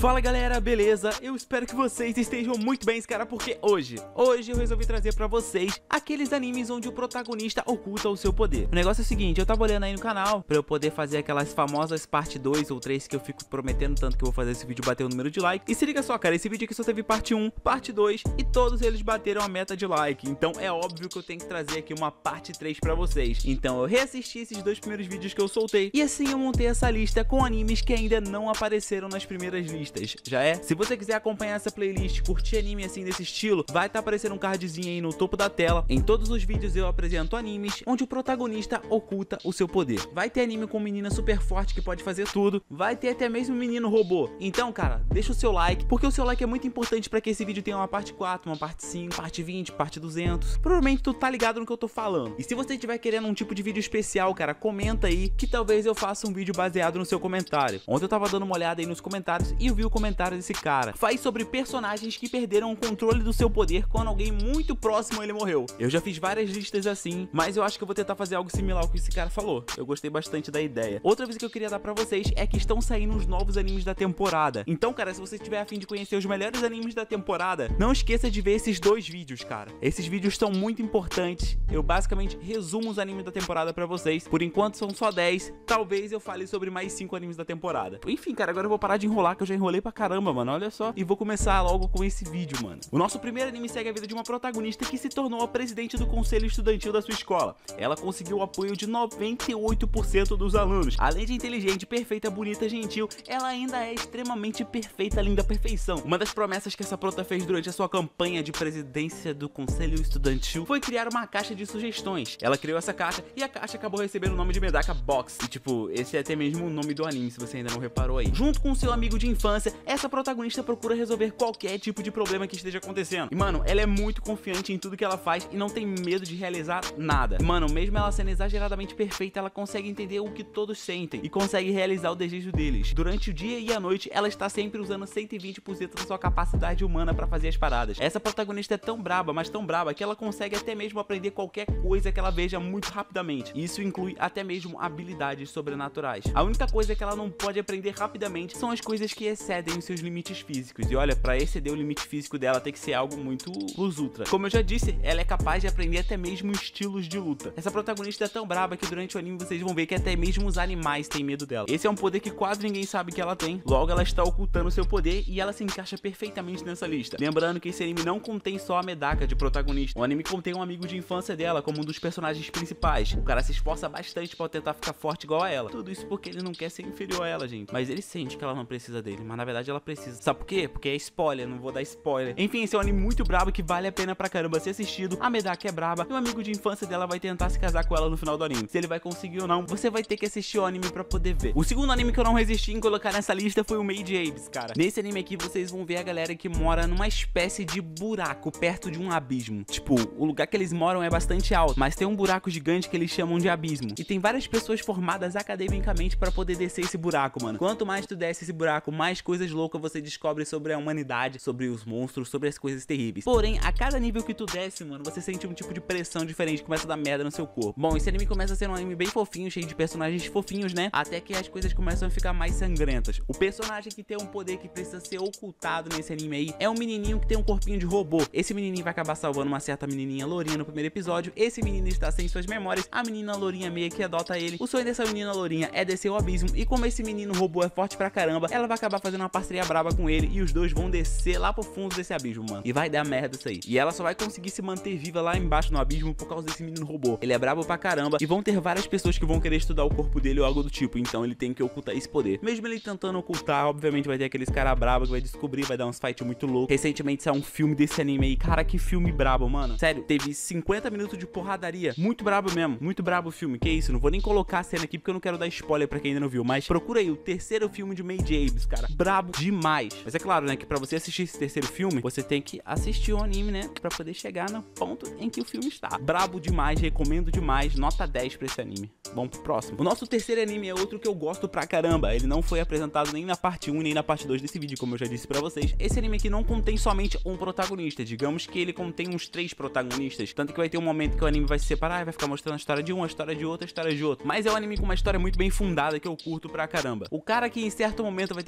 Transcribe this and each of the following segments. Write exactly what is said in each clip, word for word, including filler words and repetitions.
Fala galera, beleza? Eu espero que vocês estejam muito bem, cara, porque hoje, hoje eu resolvi trazer pra vocês aqueles animes onde o protagonista oculta o seu poder. O negócio é o seguinte, eu tava olhando aí no canal pra eu poder fazer aquelas famosas parte dois ou três que eu fico prometendo tanto que eu vou fazer esse vídeo bater o número de like. E se liga só, cara, esse vídeo aqui só teve parte um, parte dois e todos eles bateram a meta de like. Então é óbvio que eu tenho que trazer aqui uma parte três pra vocês. Então eu reassisti esses dois primeiros vídeos que eu soltei e assim eu montei essa lista com animes que ainda não apareceram nas primeiras listas. Já é? Se você quiser acompanhar essa playlist, curtir anime assim desse estilo, vai estar tá aparecendo um cardzinho aí no topo da tela. Em todos os vídeos eu apresento animes onde o protagonista oculta o seu poder. Vai ter anime com menina super forte que pode fazer tudo, vai ter até mesmo menino robô. Então, cara, deixa o seu like, porque o seu like é muito importante para que esse vídeo tenha uma parte quatro, uma parte cinco, parte vinte, parte duzentos. Provavelmente tu tá ligado no que eu tô falando. E se você estiver querendo um tipo de vídeo especial, cara, comenta aí que talvez eu faça um vídeo baseado no seu comentário. Ontem eu tava dando uma olhada aí nos comentários e eu vi o comentário desse cara. Faz sobre personagens que perderam o controle do seu poder quando alguém muito próximo a ele morreu. Eu já fiz várias listas assim, mas eu acho que eu vou tentar fazer algo similar ao que esse cara falou. Eu gostei bastante da ideia. Outra coisa que eu queria dar pra vocês é que estão saindo os novos animes da temporada. Então, cara, se você tiver a fim de conhecer os melhores animes da temporada, não esqueça de ver esses dois vídeos, cara. Esses vídeos são muito importantes. Eu basicamente resumo os animes da temporada pra vocês. Por enquanto são só dez. Talvez eu fale sobre mais cinco animes da temporada. Enfim, cara, agora eu vou parar de enrolar, que eu já enrolei pra caramba, mano. Olha só. E vou começar logo com esse vídeo, mano. O nosso primeiro anime segue a vida de uma protagonista que se tornou a presidente do conselho estudantil da sua escola. Ela conseguiu o apoio de noventa e oito por cento dos alunos. Além de inteligente, perfeita, bonita, gentil, ela ainda é extremamente perfeita, linda, perfeição. Uma das promessas que essa prota fez durante a sua campanha de presidência do conselho estudantil foi criar uma caixa de sugestões. Ela criou essa caixa e a caixa acabou recebendo o nome de Medaka Box. E tipo, esse é até mesmo o nome do anime, se você ainda não reparou aí. Junto com seu amigo de infância, essa protagonista procura resolver qualquer tipo de problema que esteja acontecendo. E mano, ela é muito confiante em tudo que ela faz e não tem medo de realizar nada. E, mano, mesmo ela sendo exageradamente perfeita, ela consegue entender o que todos sentem e consegue realizar o desejo deles. Durante o dia e a noite, ela está sempre usando cento e vinte por cento da sua capacidade humana pra fazer as paradas. Essa protagonista é tão braba, mas tão braba, que ela consegue até mesmo aprender qualquer coisa que ela veja muito rapidamente. E isso inclui até mesmo habilidades sobrenaturais. A única coisa que ela não pode aprender rapidamente são as coisas que excedem os seus limites físicos. E olha, pra exceder o limite físico dela tem que ser algo muito plus ultra. Como eu já disse, ela é capaz de aprender até mesmo estilos de luta. Essa protagonista é tão braba que durante o anime vocês vão ver que até mesmo os animais têm medo dela. Esse é um poder que quase ninguém sabe que ela tem. Logo, ela está ocultando seu poder e ela se encaixa perfeitamente nessa lista. Lembrando que esse anime não contém só a Medaka de protagonista. O anime contém um amigo de infância dela como um dos personagens principais. O cara se esforça bastante pra tentar ficar forte igual a ela. Tudo isso porque ele não quer ser inferior a ela, gente. Mas ele sente que ela não precisa dele, mas na verdade ela precisa. Sabe por quê? Porque é spoiler, não vou dar spoiler. Enfim, esse é um anime muito brabo que vale a pena pra caramba ser assistido. A Medaka é braba e o amigo de infância dela vai tentar se casar com ela no final do anime. Se ele vai conseguir ou não, você vai ter que assistir o anime pra poder ver. O segundo anime que eu não resisti em colocar nessa lista foi o Made Abyss, cara. Nesse anime aqui vocês vão ver a galera que mora numa espécie de buraco perto de um abismo. Tipo, o lugar que eles moram é bastante alto, mas tem um buraco gigante que eles chamam de abismo. E tem várias pessoas formadas academicamente pra poder descer esse buraco, mano. Quanto mais tu desce esse buraco, mais coisas loucas você descobre sobre a humanidade, sobre os monstros, sobre as coisas terríveis. Porém, a cada nível que tu desce, mano, você sente um tipo de pressão diferente, começa a dar merda no seu corpo. Bom, esse anime começa a ser um anime bem fofinho, cheio de personagens fofinhos, né? Até que as coisas começam a ficar mais sangrentas. O personagem que tem um poder que precisa ser ocultado nesse anime aí é um menininho que tem um corpinho de robô. Esse menininho vai acabar salvando uma certa menininha lourinha no primeiro episódio. Esse menino está sem suas memórias, a menina lourinha meio que adota ele. O sonho dessa menina lourinha é descer o abismo e como esse menino robô é forte pra caramba, ela vai acabar fazendo uma parceria braba com ele e os dois vão descer lá pro fundo desse abismo, mano. E vai dar merda isso aí. E ela só vai conseguir se manter viva lá embaixo no abismo por causa desse menino robô. Ele é brabo pra caramba e vão ter várias pessoas que vão querer estudar o corpo dele ou algo do tipo, então ele tem que ocultar esse poder. Mesmo ele tentando ocultar, obviamente vai ter aqueles cara brabo que vai descobrir, vai dar uns fight muito louco. Recentemente saiu um filme desse anime aí, cara, que filme brabo, mano. Sério, teve cinquenta minutos de porradaria, muito brabo mesmo, muito brabo o filme, que isso, não vou nem colocar a cena aqui porque eu não quero dar spoiler pra quem ainda não viu, mas procura aí o terceiro filme de Made Abyss, cara, brabo demais. Mas é claro, né, que pra você assistir esse terceiro filme, você tem que assistir o anime, né, pra poder chegar no ponto em que o filme está. Brabo demais, recomendo demais, nota dez pra esse anime. Vamos pro próximo. O nosso terceiro anime é outro que eu gosto pra caramba, ele não foi apresentado nem na parte um nem na parte dois desse vídeo, como eu já disse pra vocês. Esse anime aqui não contém somente um protagonista, digamos que ele contém uns três protagonistas, tanto que vai ter um momento que o anime vai se separar e vai ficar mostrando a história de um, a história de outro, a história de outro. Mas é um anime com uma história muito bem fundada que eu curto pra caramba. O cara que em certo momento vai ter que ocultar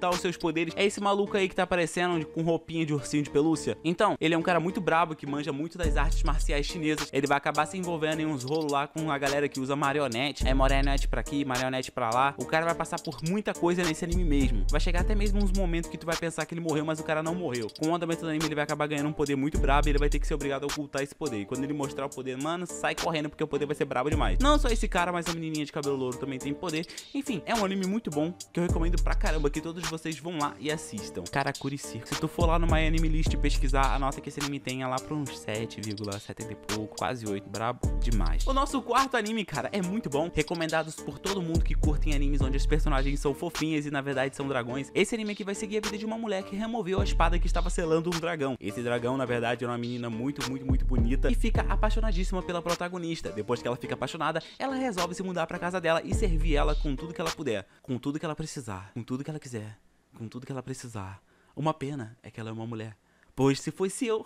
ocultar os seus poderes é esse maluco aí que tá aparecendo com roupinha de ursinho de pelúcia. Então, ele é um cara muito brabo, que manja muito das artes marciais chinesas. Ele vai acabar se envolvendo em uns rolos lá com a galera que usa marionete. É marionete pra aqui, marionete pra lá. O cara vai passar por muita coisa nesse anime mesmo. Vai chegar até mesmo uns momentos que tu vai pensar que ele morreu, mas o cara não morreu. Com o andamento do anime, ele vai acabar ganhando um poder muito brabo e ele vai ter que ser obrigado a ocultar esse poder. E quando ele mostrar o poder, mano, sai correndo porque o poder vai ser brabo demais. Não só esse cara, mas a menininha de cabelo louro também tem poder. Enfim, é um anime muito bom, que eu recomendo pra caramba que todos vocês vão lá e assistam. Karakuri Circle. Se tu for lá no My Anime List pesquisar, a nota que esse anime tem é lá pra uns sete vírgula setenta e pouco, quase oito. Brabo demais. O nosso quarto anime, cara, é muito bom. Recomendados por todo mundo que curtem animes onde as personagens são fofinhas e na verdade são dragões. Esse anime aqui vai seguir a vida de uma mulher que removeu a espada que estava selando um dragão. Esse dragão, na verdade, é uma menina muito, muito, muito bonita e fica apaixonadíssima pela protagonista. Depois que ela fica apaixonada, ela resolve se mudar pra casa dela e servir ela com tudo que ela puder, com tudo que ela precisar, com tudo que ela quiser, com tudo que ela precisar. Uma pena é que ela é uma mulher, pois se fosse eu...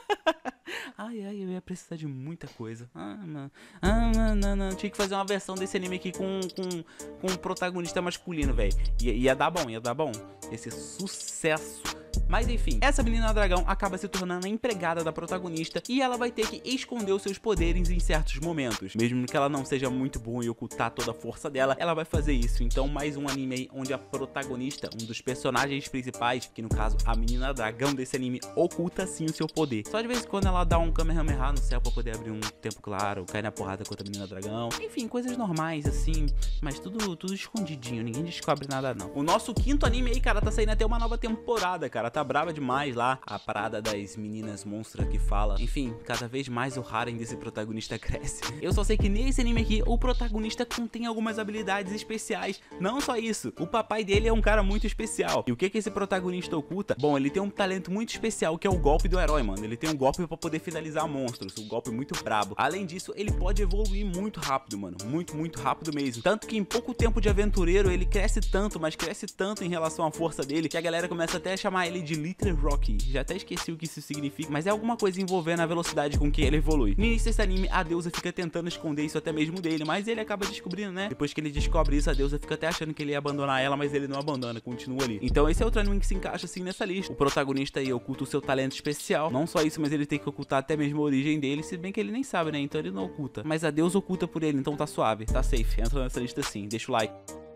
Ai, ai, eu ia precisar de muita coisa. Ah, não. Ah, não, não, não. Tinha que fazer uma versão desse anime aqui com, com, com um protagonista masculino, velho. Ia, ia dar bom, ia dar bom. Ia ser sucesso. Mas enfim, essa menina dragão acaba se tornando a empregada da protagonista e ela vai ter que esconder os seus poderes em certos momentos. Mesmo que ela não seja muito boa em ocultar toda a força dela, ela vai fazer isso. Então mais um anime aí onde a protagonista, um dos personagens principais, que no caso a menina dragão desse anime, oculta sim o seu poder. Só de vez em quando ela dá um Kamehameha no céu pra poder abrir um tempo claro, cai na porrada contra a menina dragão. Enfim, coisas normais assim, mas tudo, tudo escondidinho, ninguém descobre nada não. O nosso quinto anime aí, cara, tá saindo até uma nova temporada, cara. Tá brava demais lá, a parada das meninas monstras que fala. Enfim, cada vez mais o harem desse protagonista cresce. Eu só sei que nesse anime aqui, o protagonista contém algumas habilidades especiais. Não só isso, o papai dele é um cara muito especial. E o que que esse protagonista oculta? Bom, ele tem um talento muito especial, que é o golpe do herói, mano. Ele tem um golpe pra poder finalizar monstros, um golpe muito brabo. Além disso, ele pode evoluir muito rápido, mano. Muito, muito rápido mesmo. Tanto que em pouco tempo de aventureiro, ele cresce tanto, mas cresce tanto em relação à força dele, que a galera começa até a chamar ele de Little Rocky. Já até esqueci o que isso significa, mas é alguma coisa envolvendo a velocidade com que ele evolui. No início desse anime, a deusa fica tentando esconder isso até mesmo dele, mas ele acaba descobrindo, né? Depois que ele descobre isso, a deusa fica até achando que ele ia abandonar ela, mas ele não abandona, continua ali. Então esse é outro anime que se encaixa assim nessa lista. O protagonista aí oculta o seu talento especial. Não só isso, mas ele tem que ocultar até mesmo a origem dele, se bem que ele nem sabe, né? Então ele não oculta. Mas a deusa oculta por ele, então tá suave, tá safe. Entra nessa lista sim, deixa o like.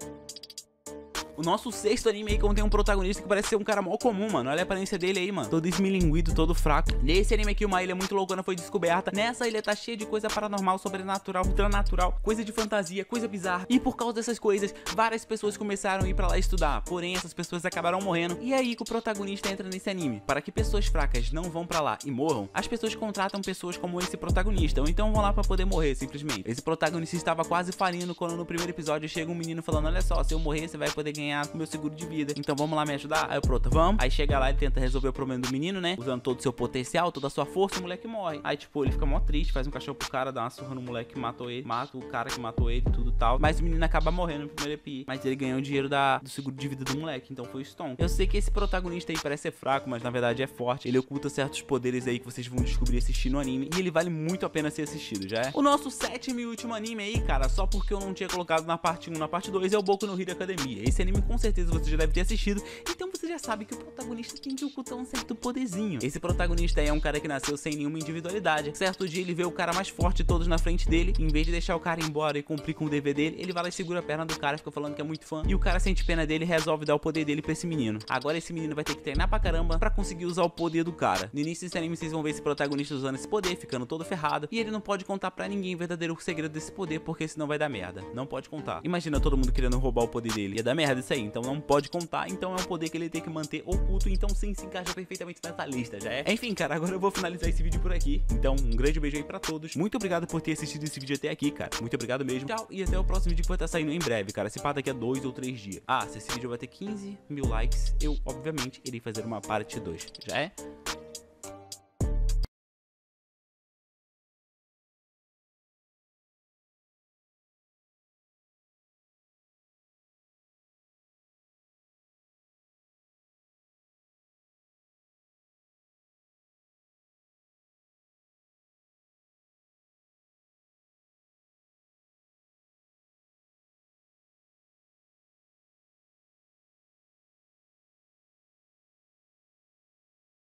O nosso sexto anime aí contém um protagonista que parece ser um cara mal comum, mano. Olha a aparência dele aí, mano. Todo esmilinguido, todo fraco. Nesse anime aqui, uma ilha muito loucona foi descoberta. Nessa ilha tá cheia de coisa paranormal, sobrenatural, ultranatural, coisa de fantasia, coisa bizarra. E por causa dessas coisas, várias pessoas começaram a ir pra lá estudar. Porém, essas pessoas acabaram morrendo. E é aí que o protagonista entra nesse anime. Para que pessoas fracas não vão pra lá e morram, as pessoas contratam pessoas como esse protagonista. Ou então vão lá pra poder morrer, simplesmente. Esse protagonista estava quase falindo quando no primeiro episódio chega um menino falando: olha só, se eu morrer, você vai poder ganhar com meu seguro de vida, então vamos lá me ajudar? Aí o prota, vamos. Aí chega lá e tenta resolver o problema do menino, né? Usando todo o seu potencial, toda a sua força, o moleque morre. Aí tipo, ele fica mó triste, faz um cachorro pro cara, dá uma surra no moleque que matou ele, mata o cara que matou ele, tudo tal. Mas o menino acaba morrendo no primeiro E P I. Mas ele ganhou o dinheiro da, do seguro de vida do moleque, então foi o Stone. Eu sei que esse protagonista aí parece ser fraco, mas na verdade é forte. Ele oculta certos poderes aí que vocês vão descobrir assistindo o anime, e ele vale muito a pena ser assistido, já é? O nosso sétimo e último anime aí, cara, só porque eu não tinha colocado na parte um, na parte dois, é o Boku no Hero Academia. Esse anime com certeza você já deve ter assistido, então você já sabe que o protagonista tem que ocultar um certo poderzinho. Esse protagonista aí é um cara que nasceu sem nenhuma individualidade. Certo dia ele vê o cara mais forte de todos na frente dele, em vez de deixar o cara ir embora e cumprir com o dever dele, ele vai lá e segura a perna do cara, fica falando que é muito fã, e o cara sente pena dele e resolve dar o poder dele pra esse menino. Agora esse menino vai ter que treinar pra caramba pra conseguir usar o poder do cara. No início desse anime vocês vão ver esse protagonista usando esse poder, ficando todo ferrado, e ele não pode contar pra ninguém o verdadeiro segredo desse poder, porque senão vai dar merda. Não pode contar. Imagina todo mundo querendo roubar o poder dele, ia dar merda isso aí, então não pode contar. Então é um poder que ele tem que manter oculto, então sim, se encaixa perfeitamente nessa lista, já é? Enfim, cara, agora eu vou finalizar esse vídeo por aqui. Então, um grande beijo aí pra todos. Muito obrigado por ter assistido esse vídeo até aqui, cara. Muito obrigado mesmo. Tchau, e até o próximo vídeo que vai estar saindo em breve, cara. Se pá, daqui a dois ou três dias. Ah, se esse vídeo vai ter quinze mil likes, eu, obviamente, irei fazer uma parte dois. Já é?